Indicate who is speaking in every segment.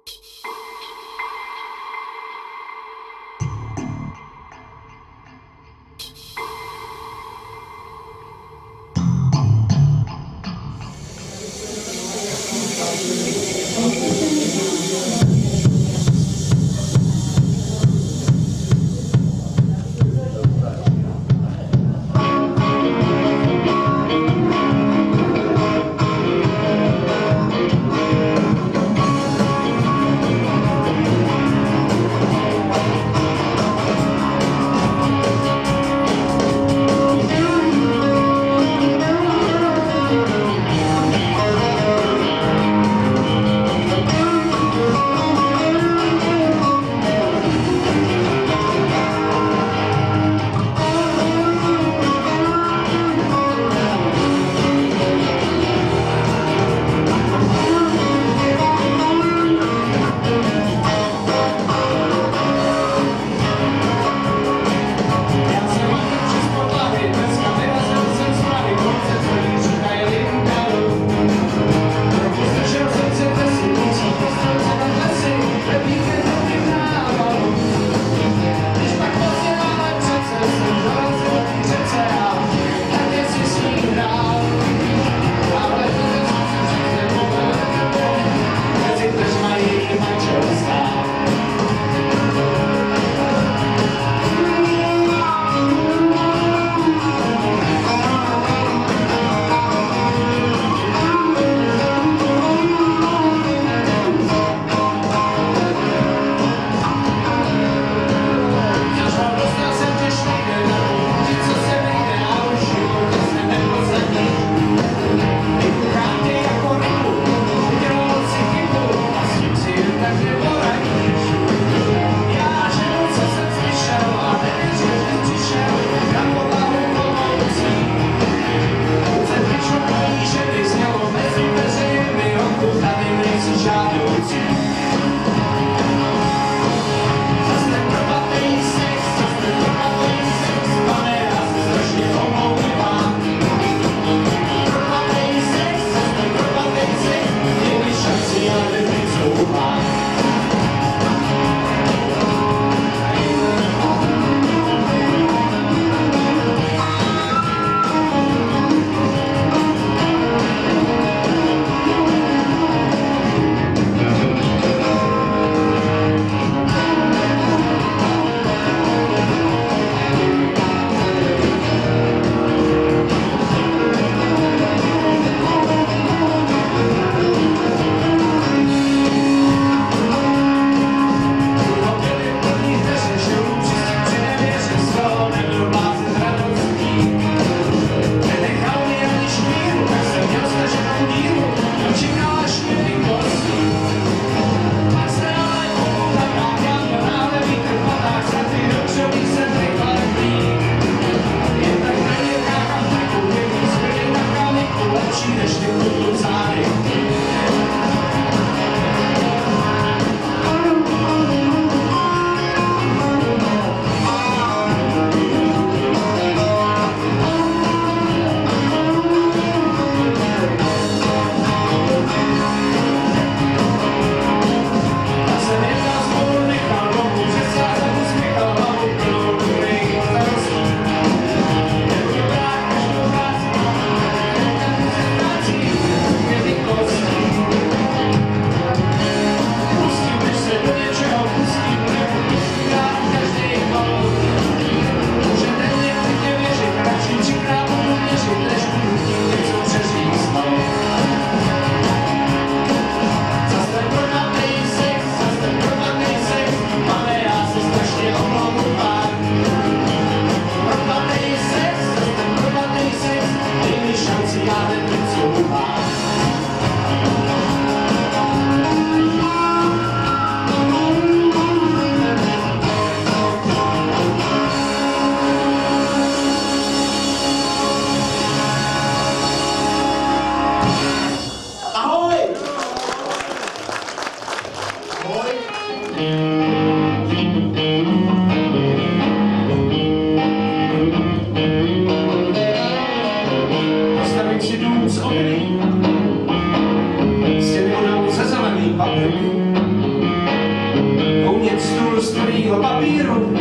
Speaker 1: Stěny ona se zeleným papriky. toaletního papíru.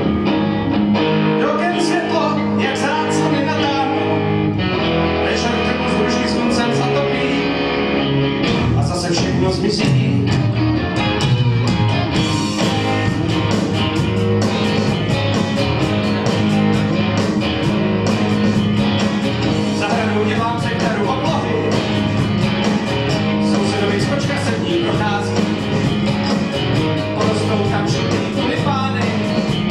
Speaker 1: Dokem světlo, jak záclony natáhnu, večer temnozrušný sluncem zatopí a zase všechno zmizí. Dělám se kterou oblohy, sousedovi skočka se v ní prochází, porostou tam šutý tulipány,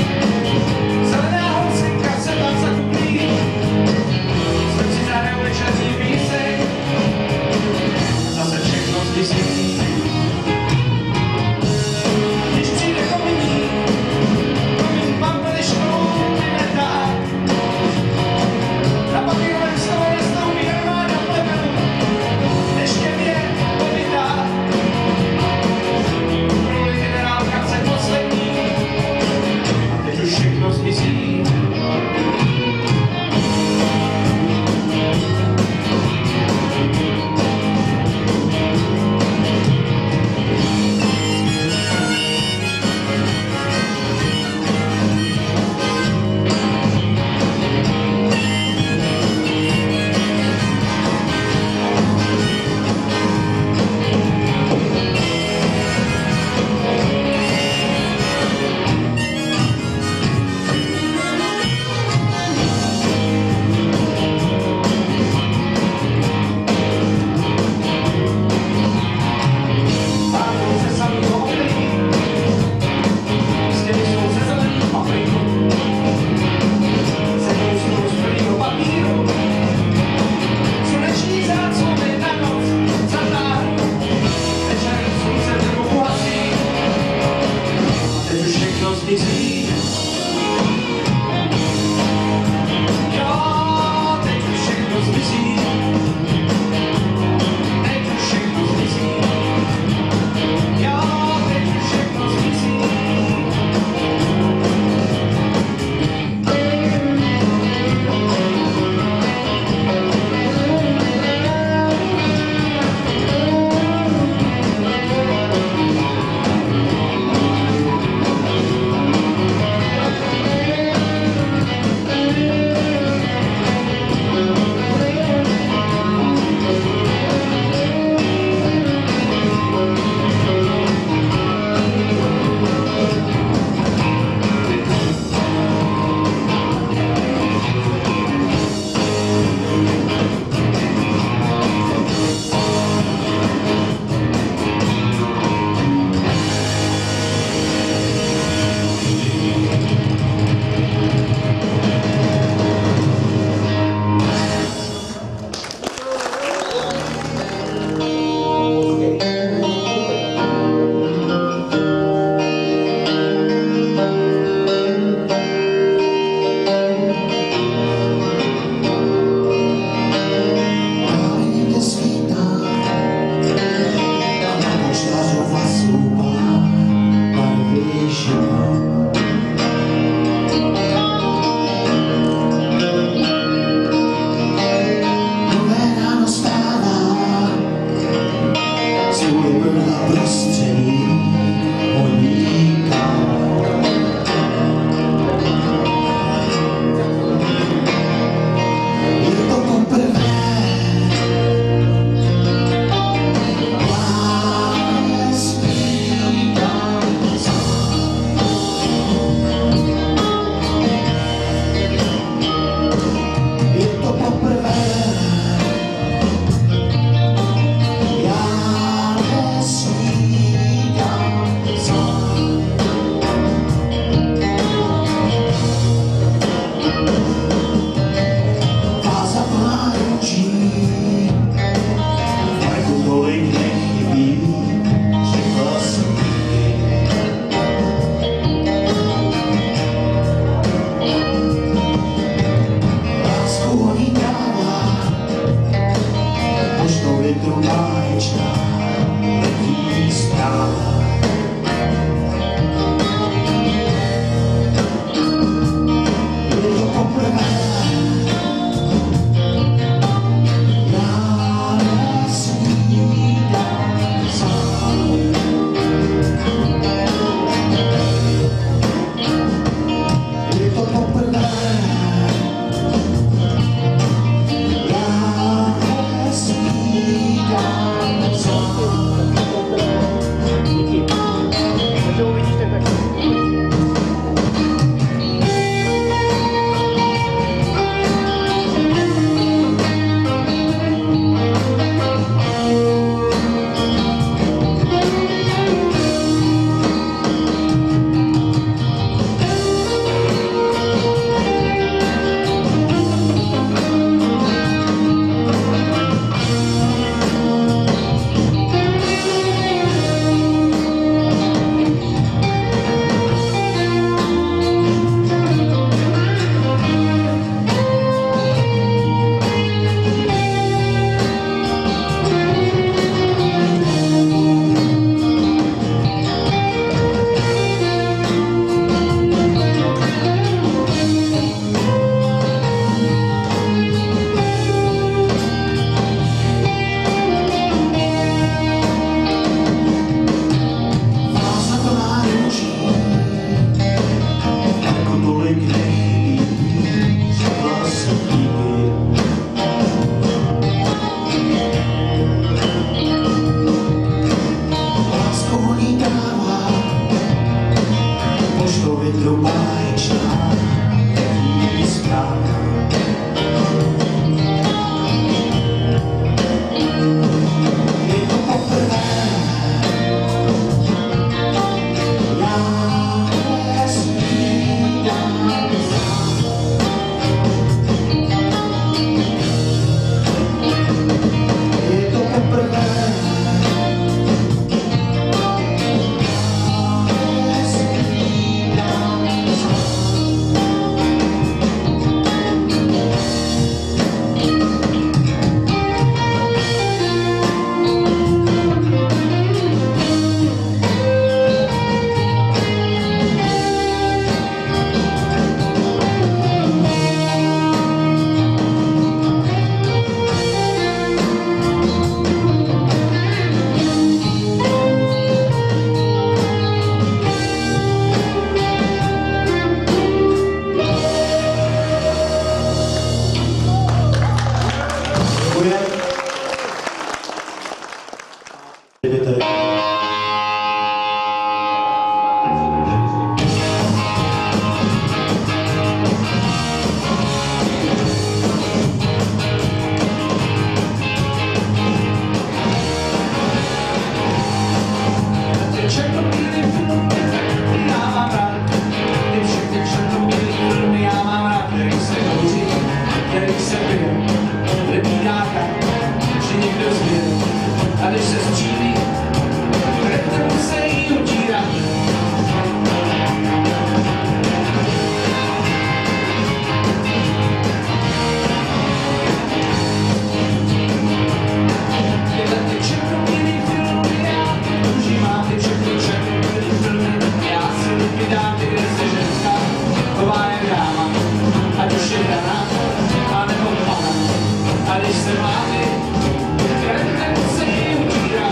Speaker 1: jste mladý, jen nemusí utírat.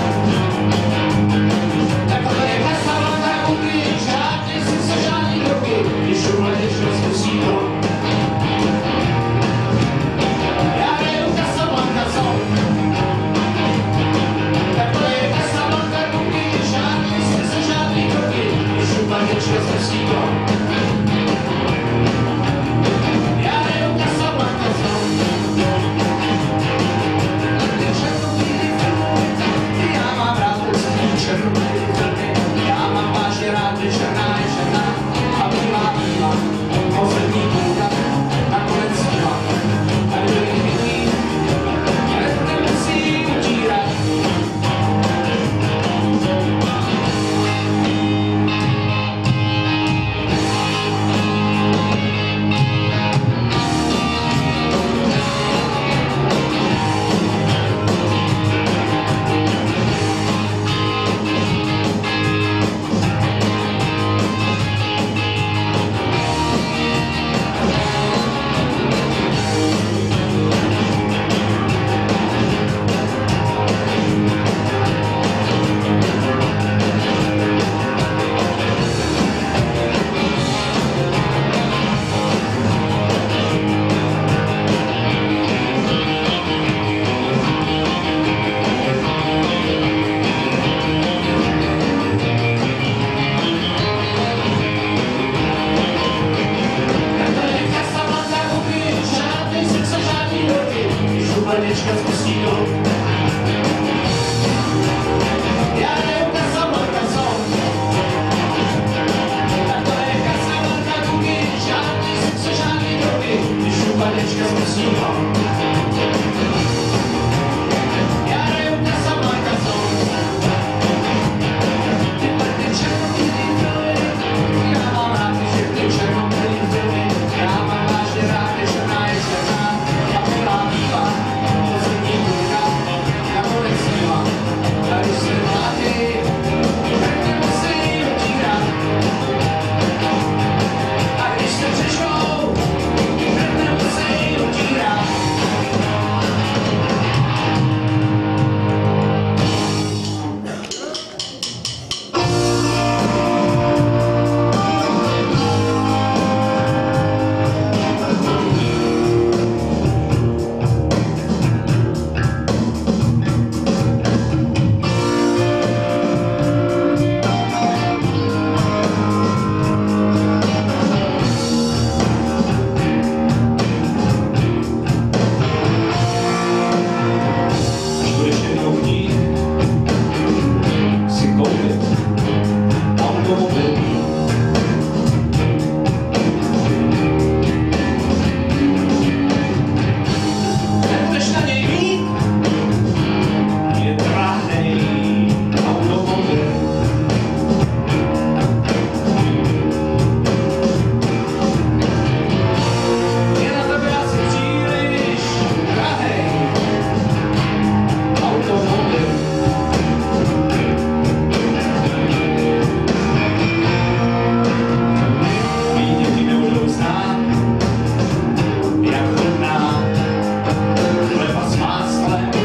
Speaker 1: Takhle je klasava na ruky, žádný si se žádný drogy, když umlečeš rozpustí to. Já neju Casablanca song. Takhle je klasava na ruky, žádný si se žádný drogy, když umlečeš rozpustí to. Panička z Pustínu. Já neju Casablanca song. Takhle je Casablanca kuky, žádný sex, žádný drogy, když panička z Pustínu. Já neju Casablanca song. Ty černobílý filmy, já mám rád všechny černobílý filmy, já mám vážně rád, když ona je černá, já mám bílá. Chleba s máslem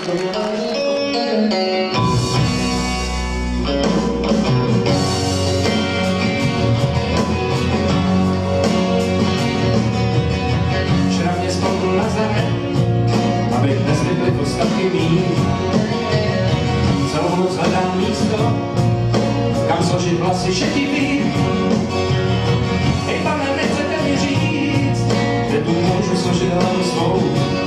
Speaker 1: Včera mě spolkl na zem, abych nezvykli postavky mít. Celou noc hledám místo, kam složit vlasy šetivý. Hej pane, nechcete mi říct, kde tu můžu složit hlavu svou.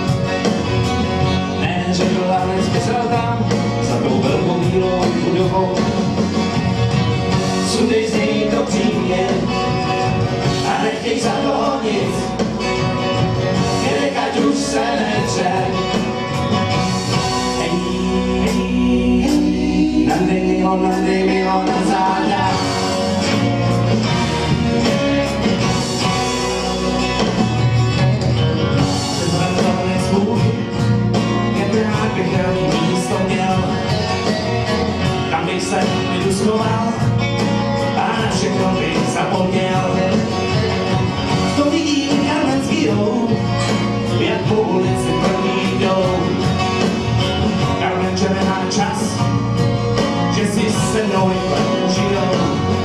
Speaker 1: Ne, řekl hned zmizel tam, za tou velkou bílou budovou. Sundej z něj to přímě a nechtěj za toho nic. Dědek, ať už se netře. Nandej mi ho na záda. Přezradovaný svůj, jen rád bych hradý místo měl. Tam bych se klidu schoval a na všechno bych zapomněl. To vidím karmenskýho, jak po ulici první jdou. Karmen červená čas, že si se mnou jen užijou.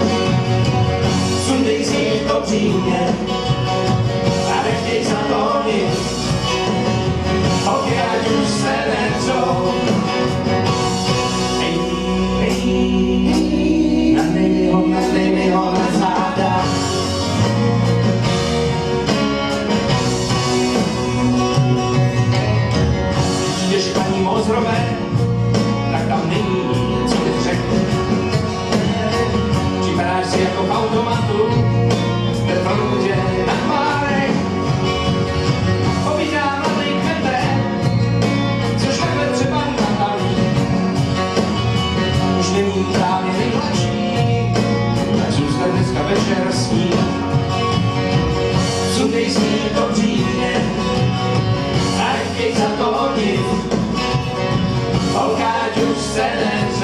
Speaker 1: Sundej si to přímě a nechtěj za to nic. Oky, ať už se netřou. Nandej mi ho na záda. Přijdeš k paní Mozrové, tak tam není, co bych řekl. Připadáš si jako v automatu, ve frontě na párek. Povídá mladý kmete, což takhle třeba nabaví. Už není právě nejmladší, tak zůstaň dneska večer s ním. Sundej s ní to přímě a nechtěj za to nic. Holka, ať už se netře.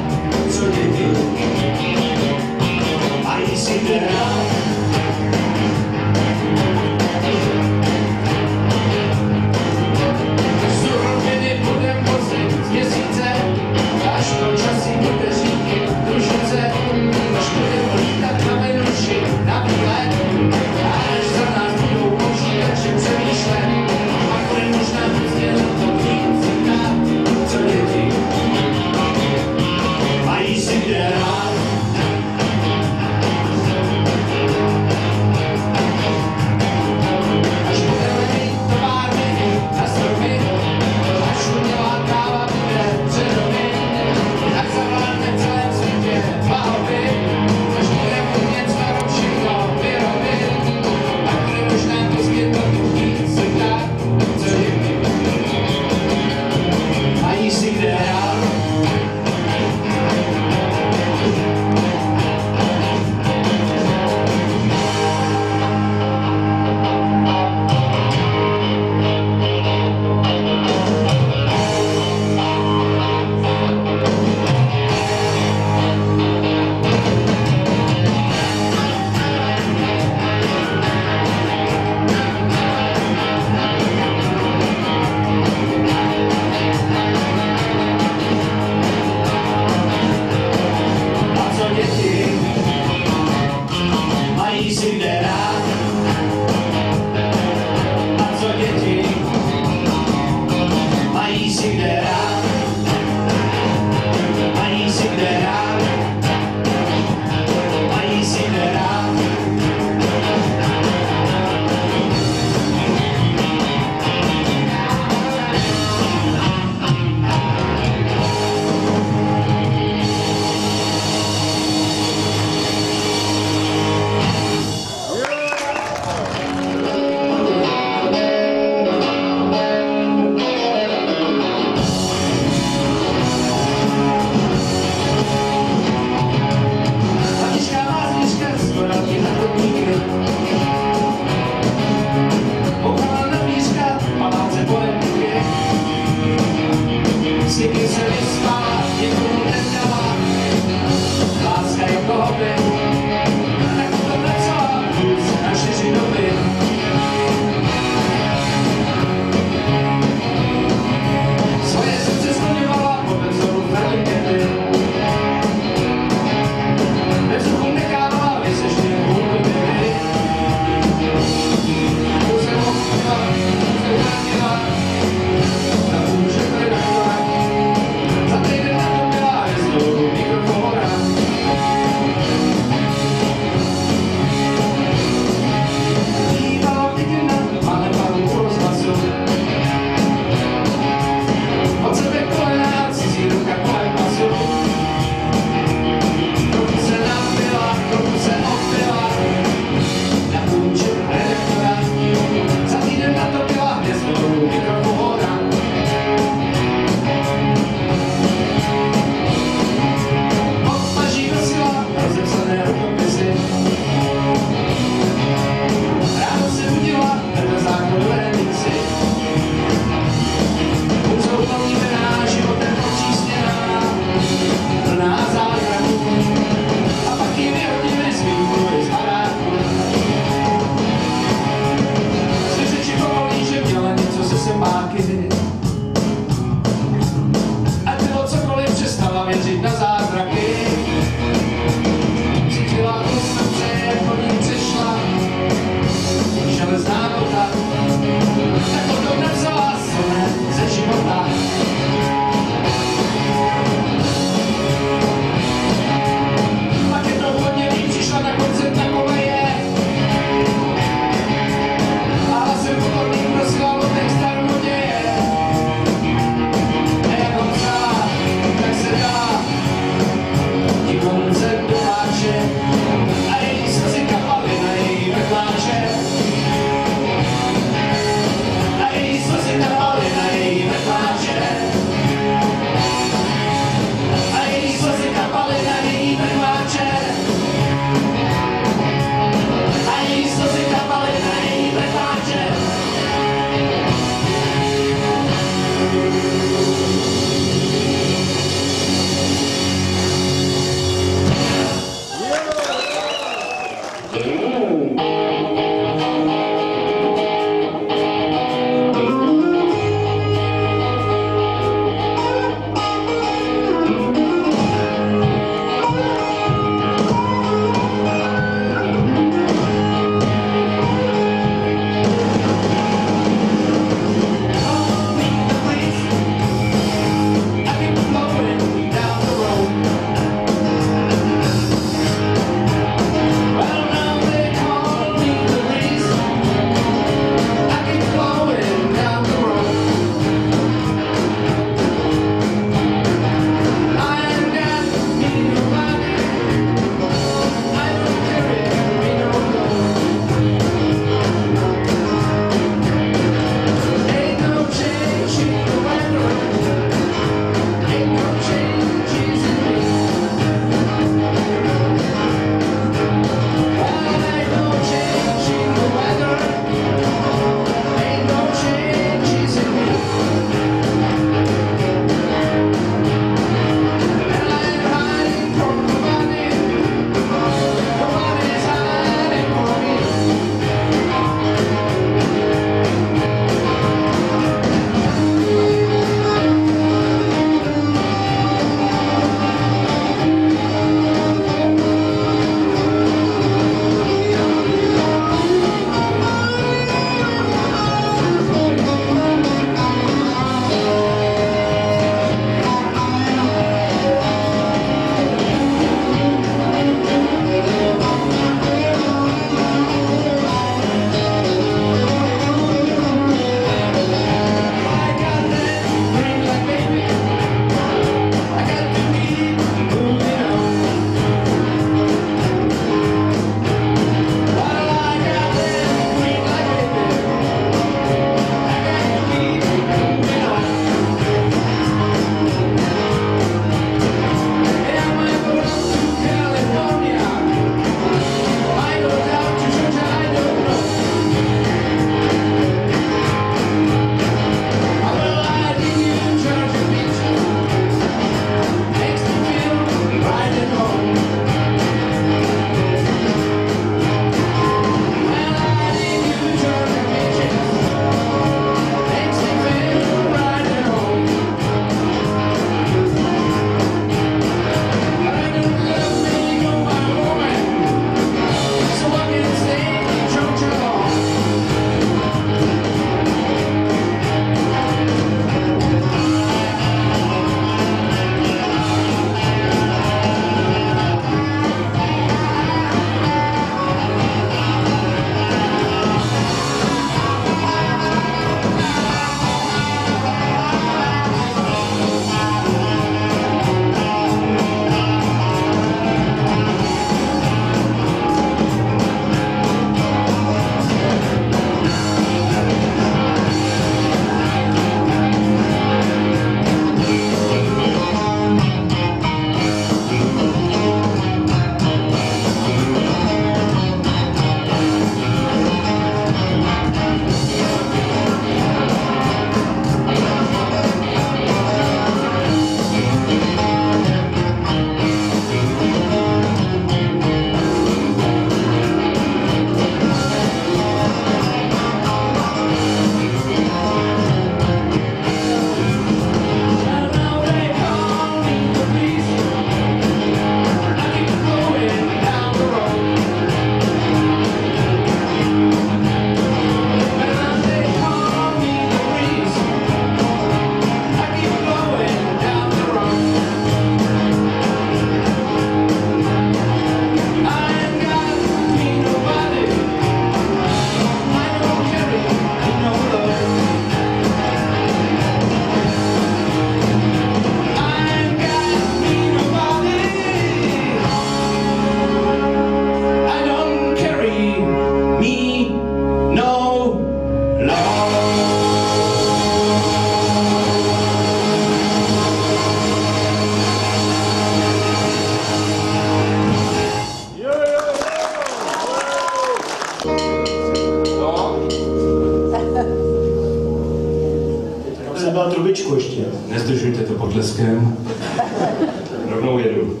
Speaker 2: Zabal trubičku ještě.
Speaker 1: Nezdržujte to potleskem. Rovnou jedu.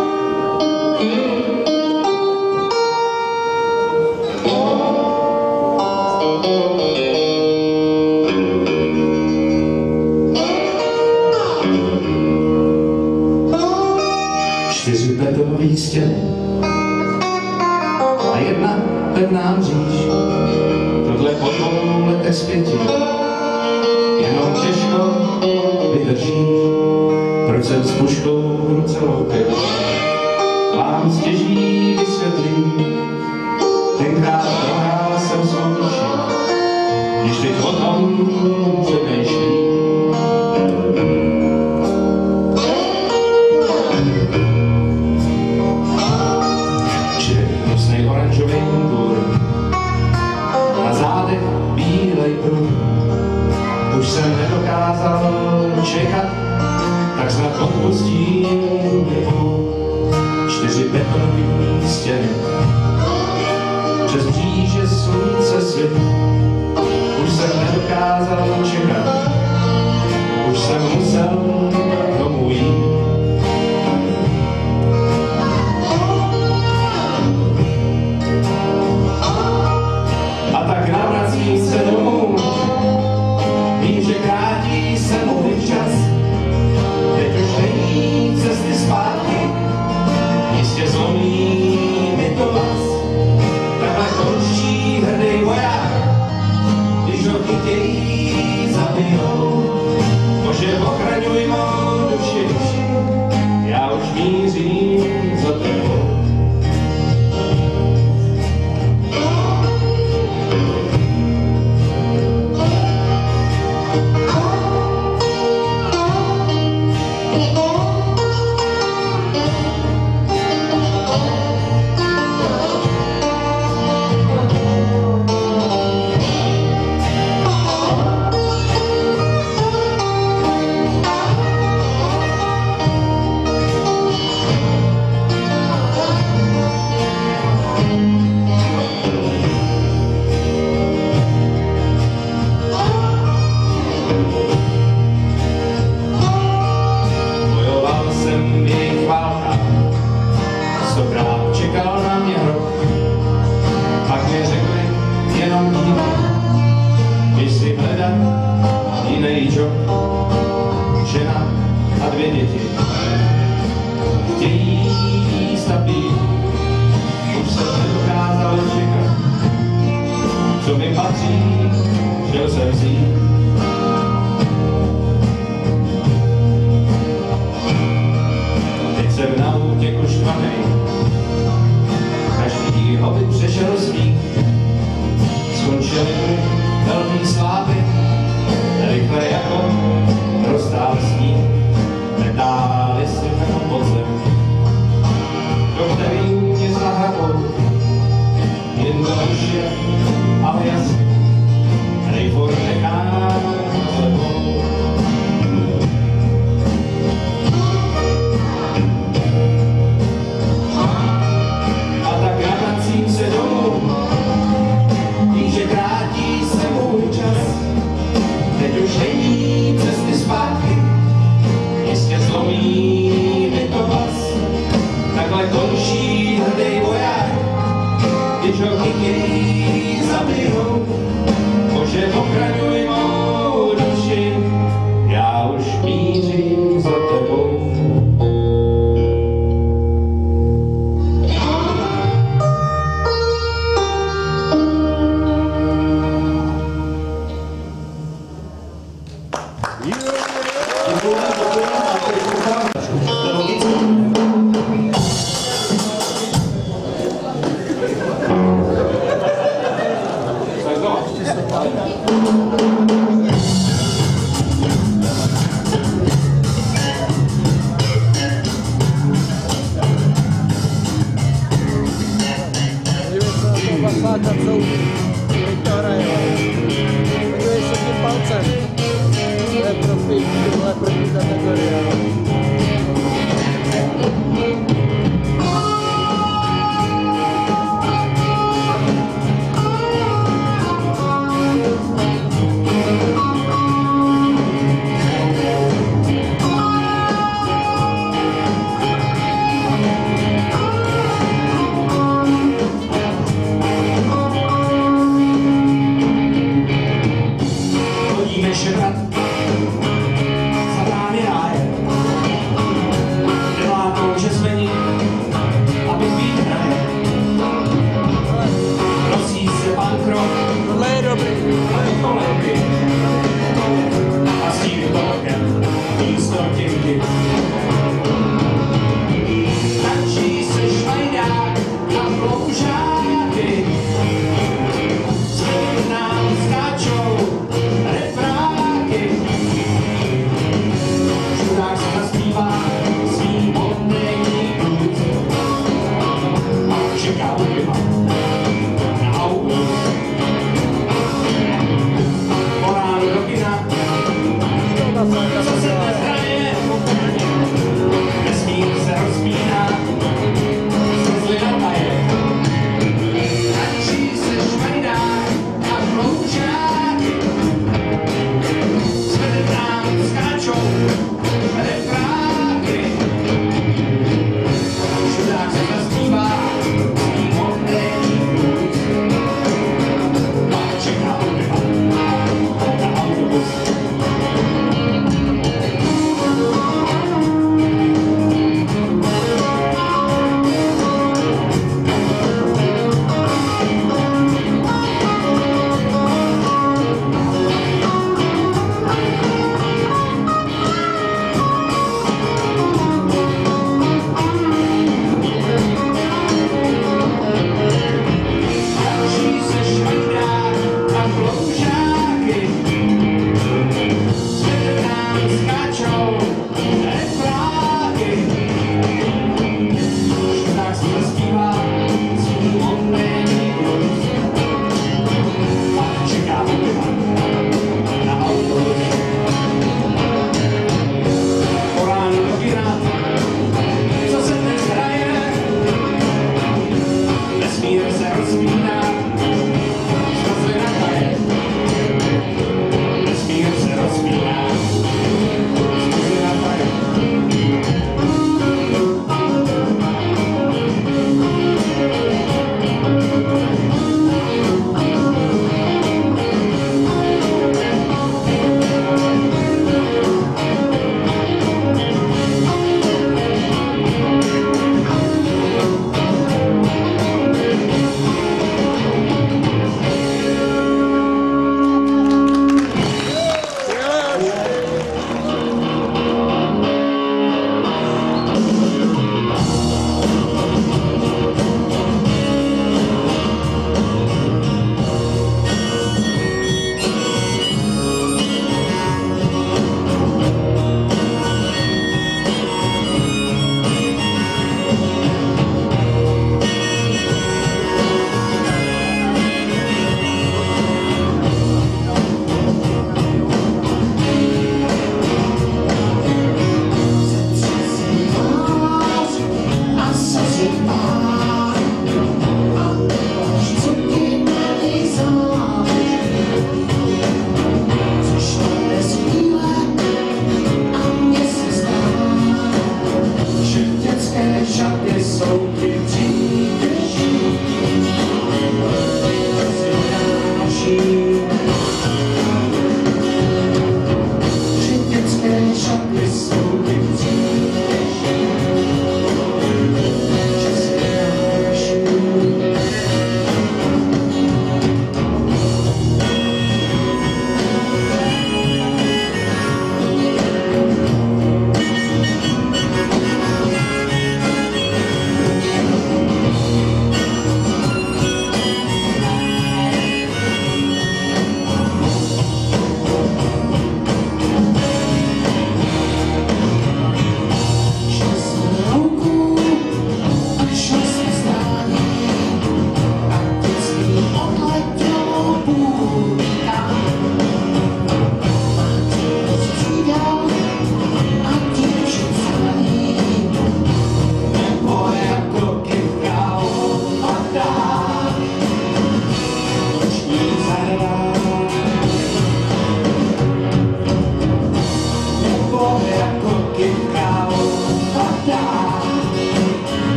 Speaker 1: Čtyři betonové stěny a jedna pevná mříž. Tohle po 2 letech zpěti jenom těžko vydržíš. Proč jsem s puškou v ruce louky? Vám stěží vysvětlím. Tenkrát prohrál jsem svou duši, když teď o tom přemýšlím. Hnusnej oranžový mundur, na zádech bílej pruh. Už jsem nedokázal čekat, tak snad odpustím nebo 4 betonové stěny. Přes mříže slunce svit, už jsem nedokázal čekat, už jsem musel domů jít. A tak navracím se domů, vím, že krátí se můj čas. Teď už není cesty zpátky, jistě zlomí mi to vás. Takhle končí hrdý voják, když ho chtějí zabijou. Bože, ochraňuj mou duši, já už mířím za tebou. Čekal na mě hrob, pak mi řekli jenom díky, když si hledat jiný job. Žena a 2 děti chtějí jíst a pít, už jsem nedokázal čekat, co mi patří, chtěl jsem vzít. Teď jsem na útěku štvanej, každý hobit přešel smích. Skončily mi velký slávy, rychle jako roztál sníh. Netáli si mého podzem, do který mě zahrabou. Jen to už je, ale jasný, nejfurt nechám sebou. Se domů, ví, že krátí se můj čas. Teď už není cesty zpátky, jistě zlomí mi to vás. Takhle končí hrdý voják, když ho chtějí zabijou. Bože, ochraňuj mou duši, já už mířím za tebou.
Speaker 3: Passata, Viktora.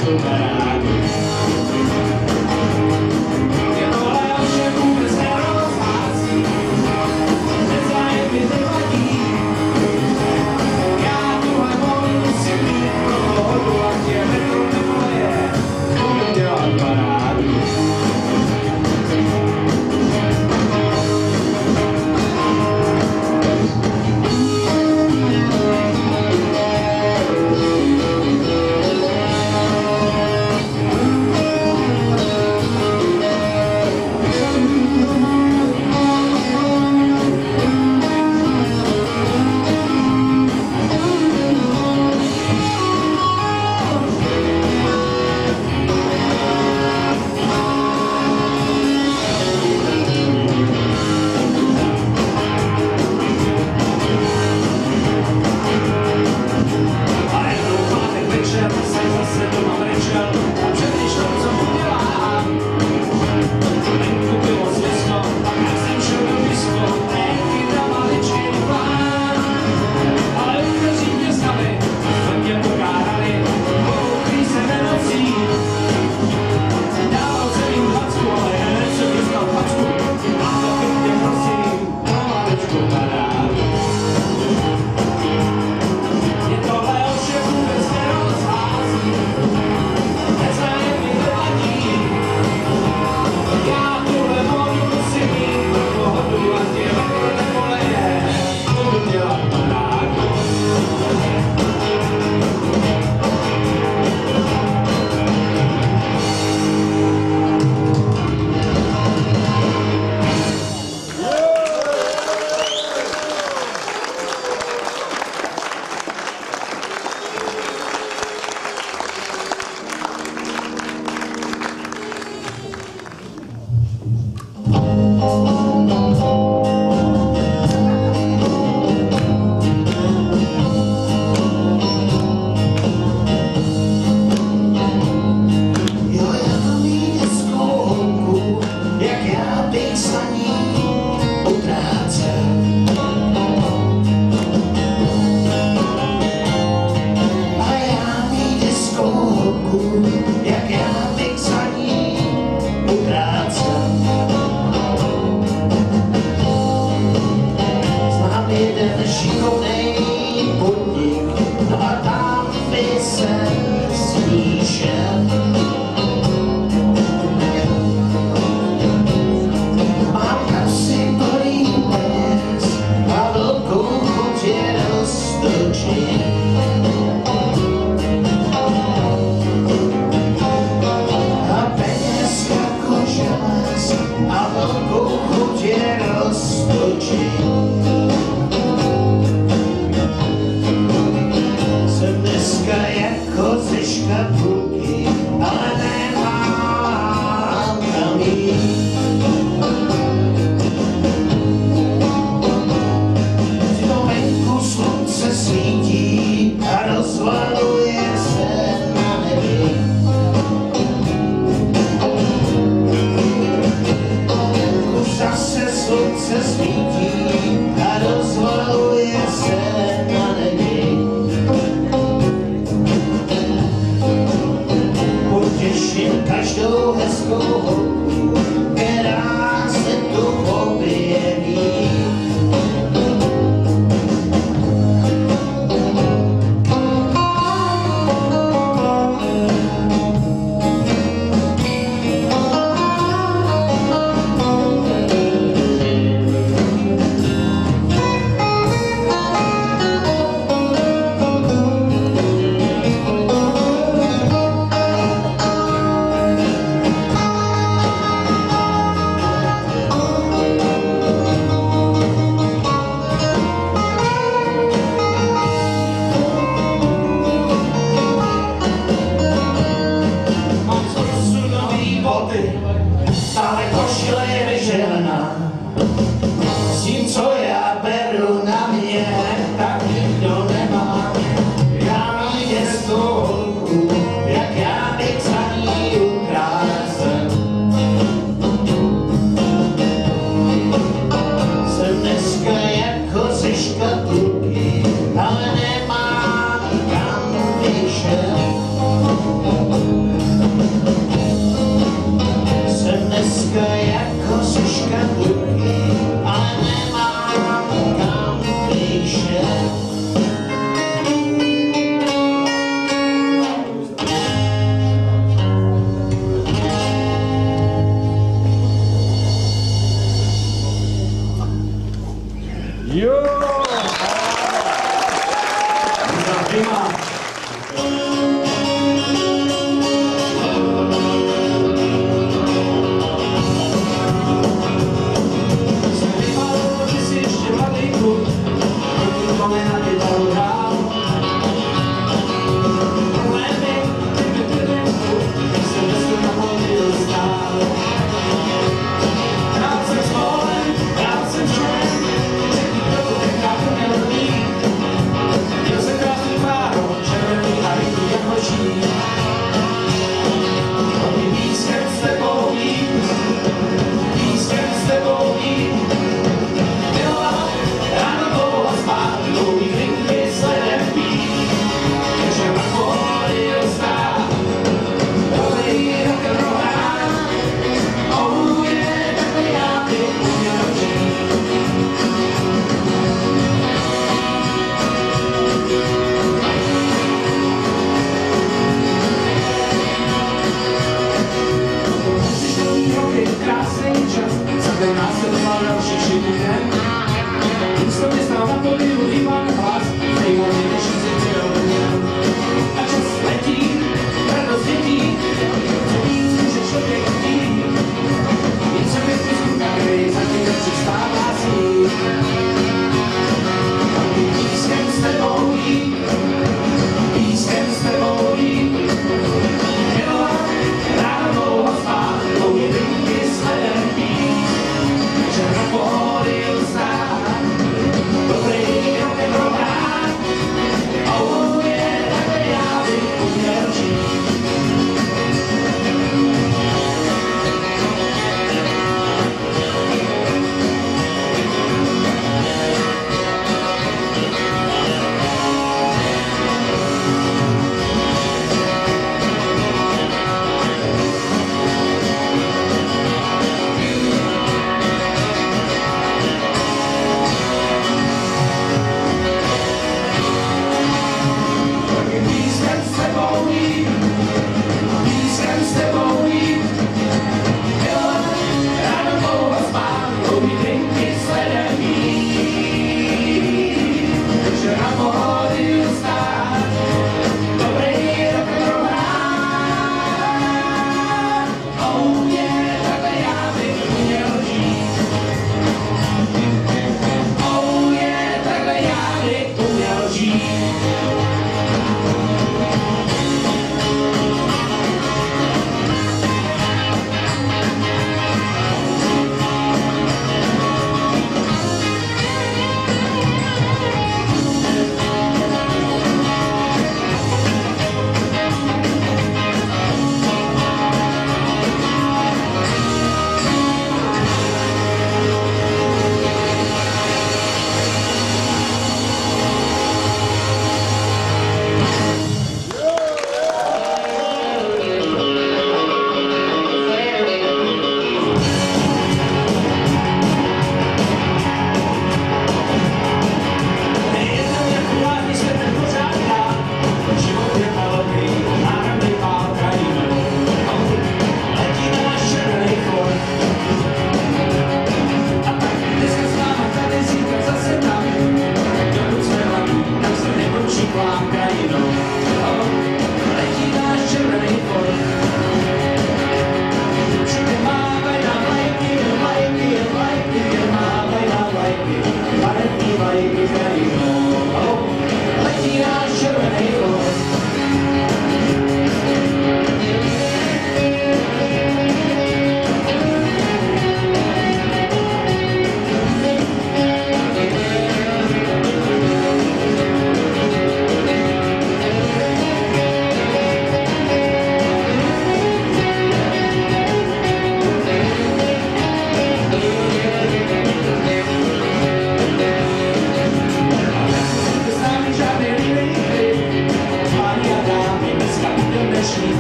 Speaker 1: maličkou baráku. Je to Leo, že vůbec nerozhází, nezájem mi nevadí. Já tuhle volnu musím mít pro pohodu, ať je metro nebo je, budu dělat baráku.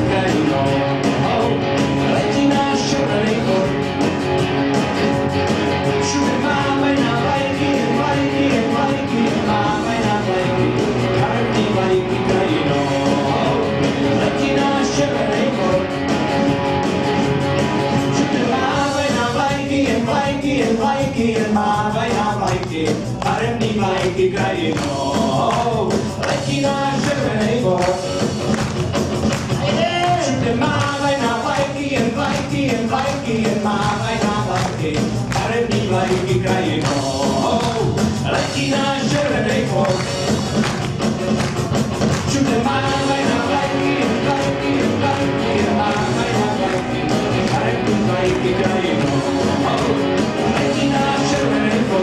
Speaker 1: krajinou. Letí náš červený kor. Všude máme na vlajky, vlajky, vlajky, máme na vlajky, barevný vlajky krajinou. Letí náš červený kor. Všude máme na vlajky, vlajky, vlajky, máme na vlajky, barevný vlajky krajinou. Letí náš červený kor. Všude máme na vlajky, vlajky, vlajky, máme na vlajky, barevný vlajky krajinou. Letí náš červený kor. Všude máme na vlajky, vlajky, vlajky, máme na vlajky, barevný vlajky krajinou. Letí náš červený kor.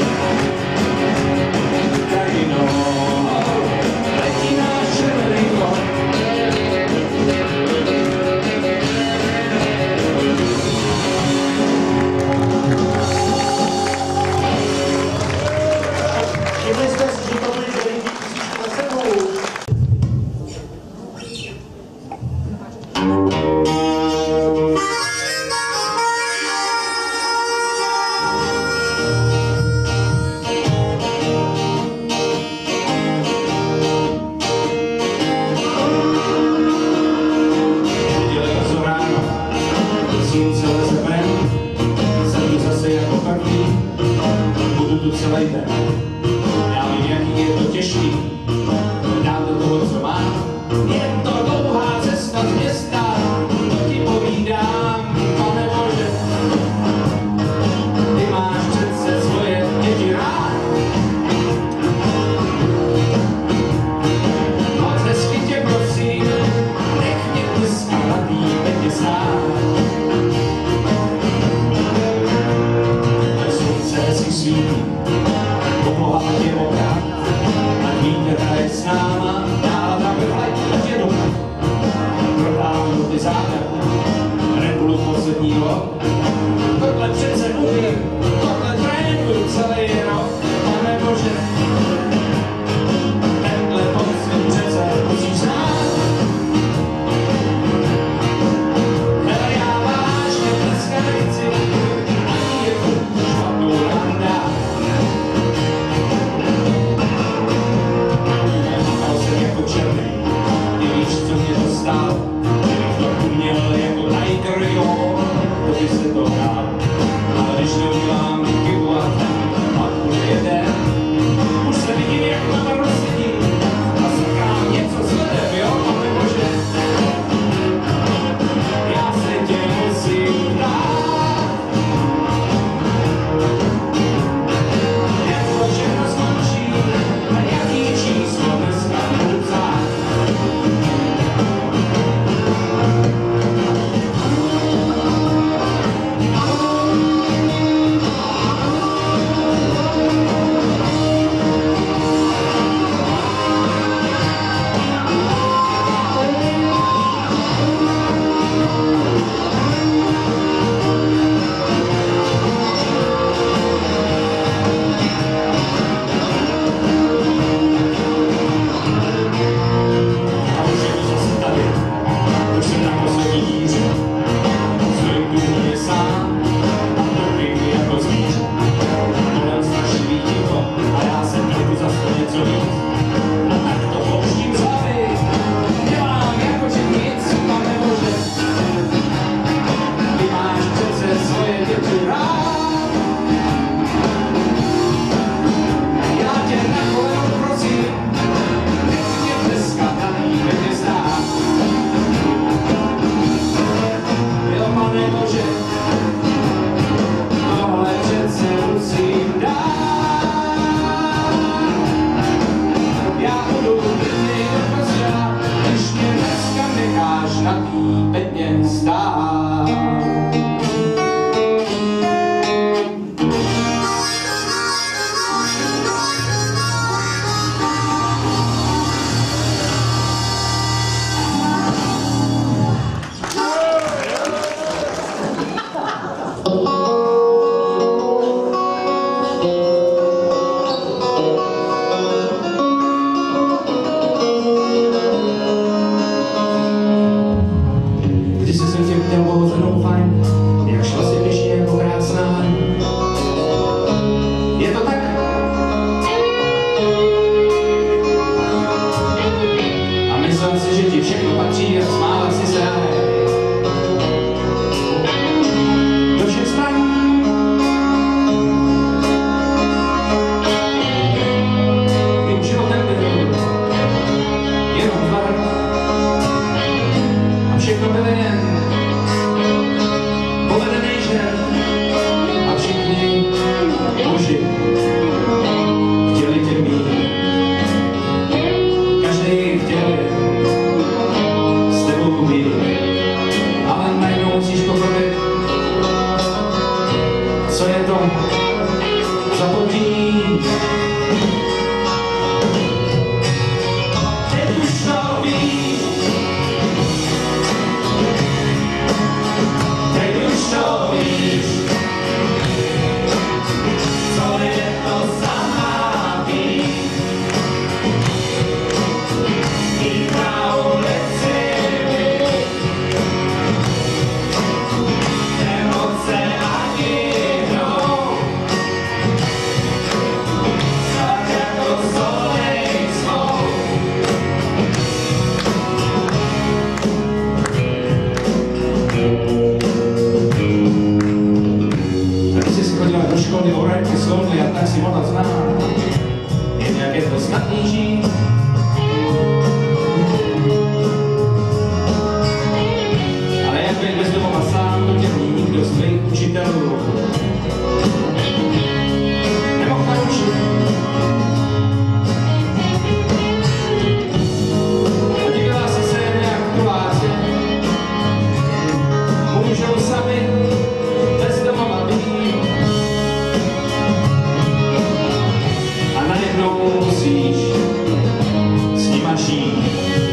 Speaker 1: Krajinou. Letí náš červený kor.
Speaker 2: Všimli jste si, že to byly 9 písničky za sebou.
Speaker 1: Neděle brzo ráno, slunce leze ven, jsem tu zase jako první, budu tu celý den. Já vím, jaký je to těžký, dát do toho, co mám. Je to dlouhá cesta z města, to ti povídám, pane Bože. Ty máš přece svoje děti rád. Moc hezky tě prosím, nech mě dneska mladý pěkně stát. To slunce hezky svítí, obloha ať je mokrá, ať vítr hraje s náma, nálada vrhlej, ať je dobrá. Prodávám ty záda, Red Bullu poslední rok, tohle přece umím, tohle trénuju celý rok, pane Bože. Tenhle pocit přece musíš znát. Hele, já vážně dneska nechci, ani jednu špatnou randát. Říkal jsem jako černý, ty víš, co mě to stálo, kdybych to uměl jako Tiger, jo, to by se to dál. Ale když neudělám chybu a pak bude jeden, už se vidím, jak na tom rozsedí a sakám něco sledem, jo, pane Bože. Já se tě musím dát, jak to všechno skončí a jaký číslo dneska budu psát. A už je to zase tady, už jsem na poslední díře, stojím tu úplně sám a trpím jako zvíře. Kolem strašlivý ticho a já jsem trochu zas to něco víc. A tak to pouštím z hlavy, dělám jako že nic, pane Bože. Ty máš přece svoje děti rád. Já tě na koleno prosím, nech mě dneska tady pěkně stát. Jo, pane Bože, tohle přece musím dát. Já budu klidnej do kostela, když mě dneska necháš na tý pěkně stát. být bez domova sám, to tě není nikdo z tvých učitelů nemohl naučit. A divila si se nějak Koláče, můžou sami bez domova být. A najednou musíš s nima žít.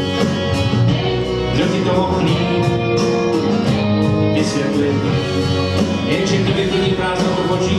Speaker 1: Kdo ti to mohl vysvětlit, jenže kdo vyplní prázdnotu v očích,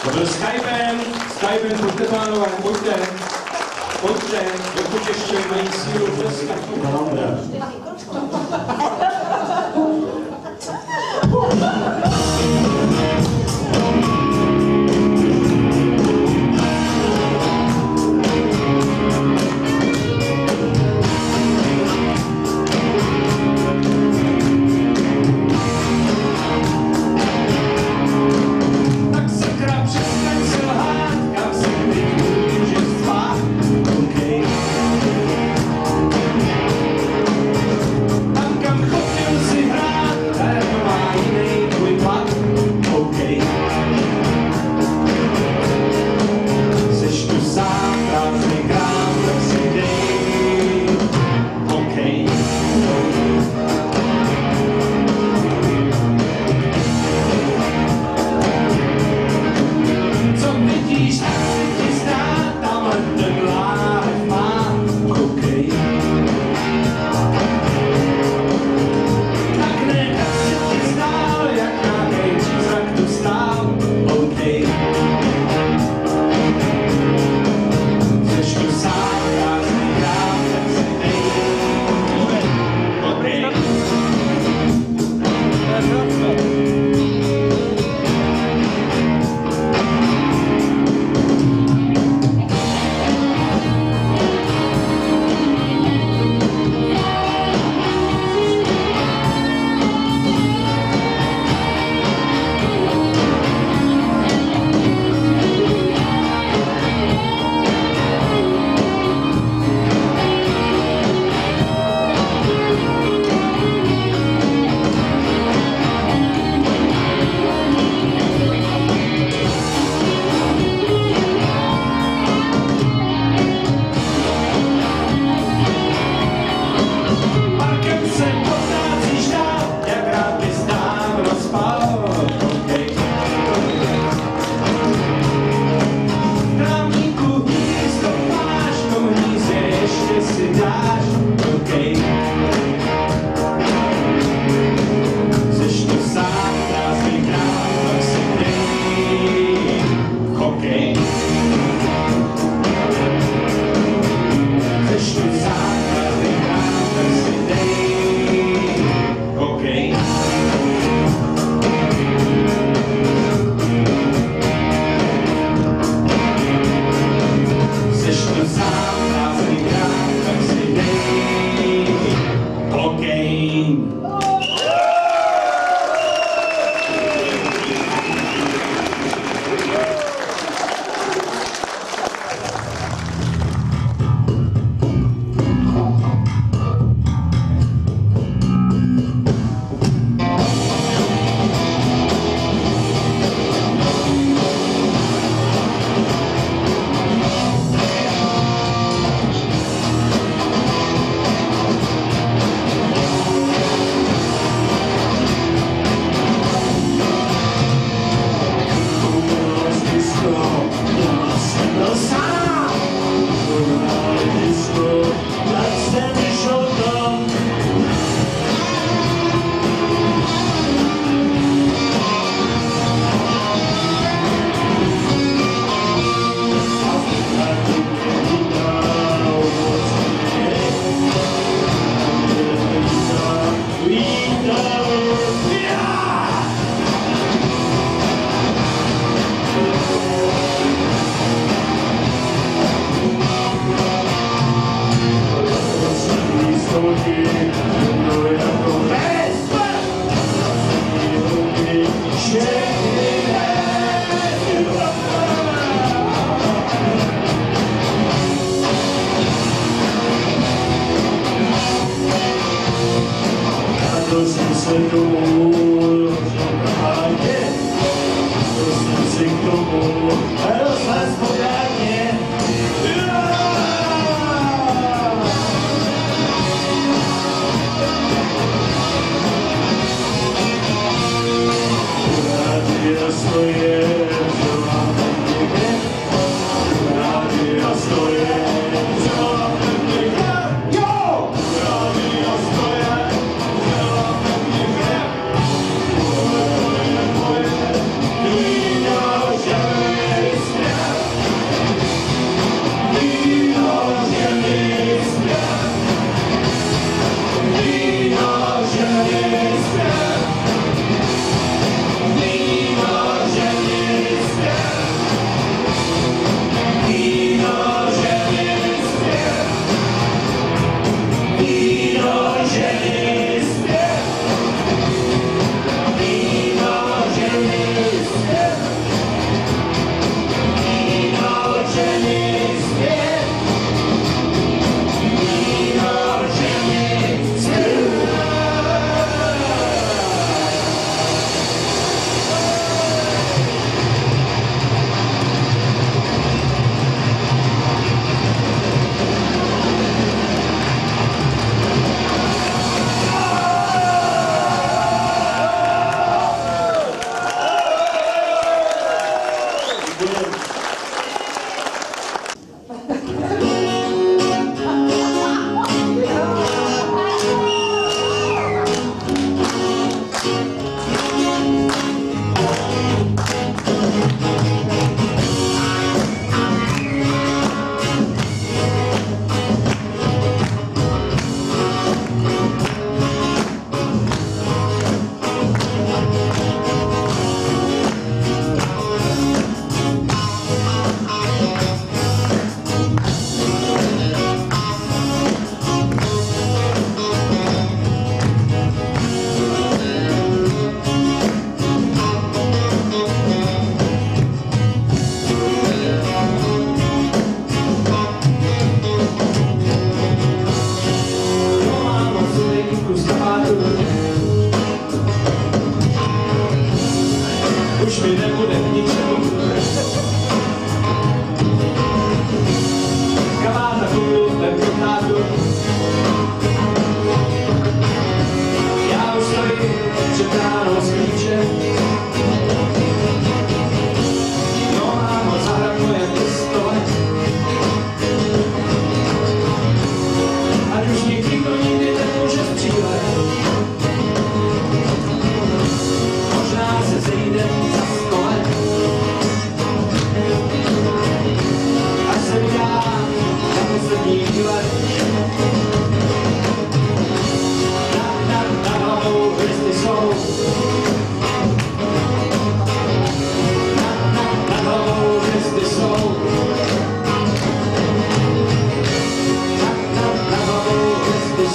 Speaker 1: To byl Skypem, pojďte pánové, pojďte, dokud ještě mají sílu tleskat.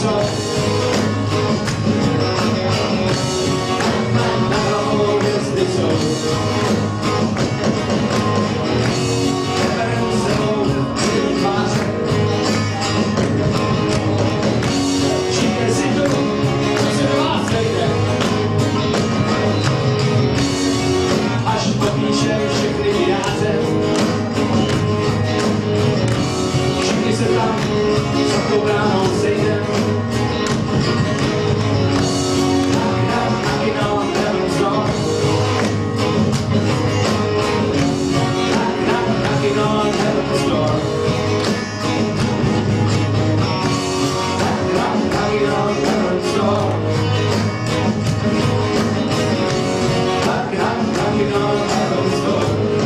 Speaker 1: co? Na hlavou hvězdy jsou. Neberou sebou jiný tváře. Všimně si tu, co se do vás vejde. Až popíšem všechny vyjádře. Všichni se tam za tou bránou sejdem. Knocking on heaven's door. Knocking on heaven's door. Knocking on heaven's door. Knocking on heaven's door.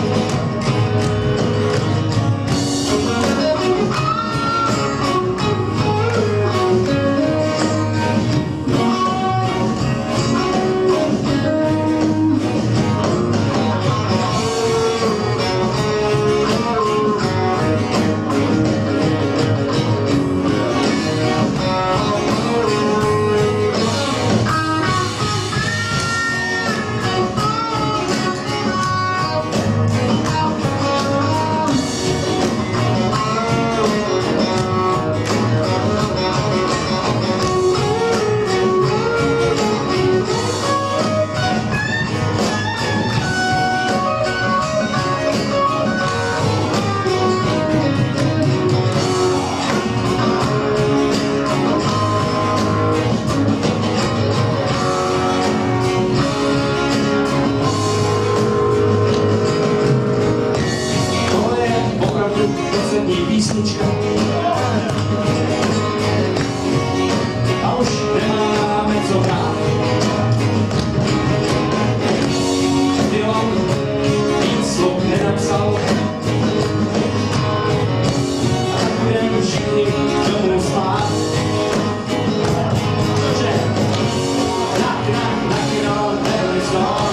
Speaker 1: Písnička. A už nemáme co hrát. Dylan víc slov nenapsal. A tak budeme všichni domů spát. Protože knocking on heaven's door.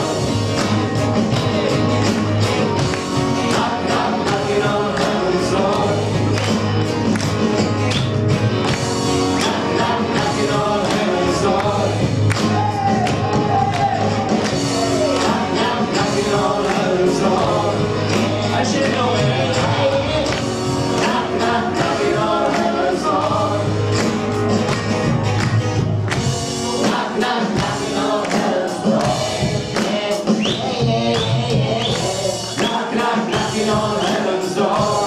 Speaker 1: Knocking on heaven's door. Knocking on heaven's door. Knocking on heaven's door. I should know it. Knocking on heaven's door. Knocking on heaven's door. Knocking on heaven's door.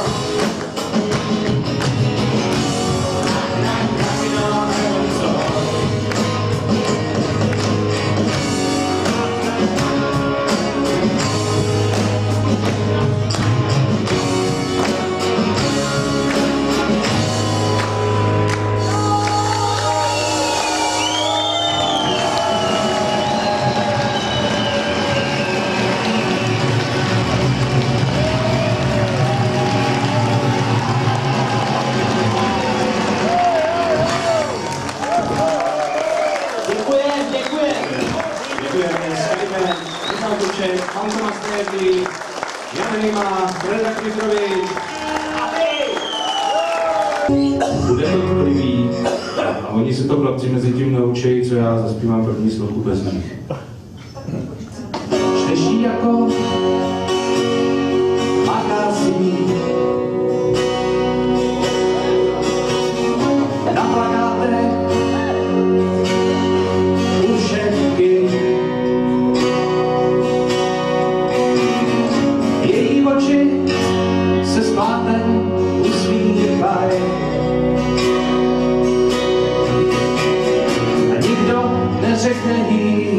Speaker 1: Děkujeme, Skype, Michal Kuček, Hanko Masterdy, Jan Rima, Frederik Mitrovič. Bude to klivý a oni si to chlapci mezi tím naučejí, co já zaspívám první sloku bez nich. Šteší jako magazín na plakátech ušetky. Její oči se splátem usmívají a nikdo neřekne jí